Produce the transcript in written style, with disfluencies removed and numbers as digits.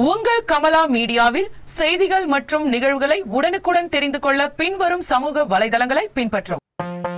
உங்கள் கமலா மீடியாவில் செய்திகள் மற்றும் நிகழ்வுகளை உடனுக்குடன் தெரிந்து கொள்ள பின்வரும் சமூக வலைதளங்களை பின்பற்றவும்.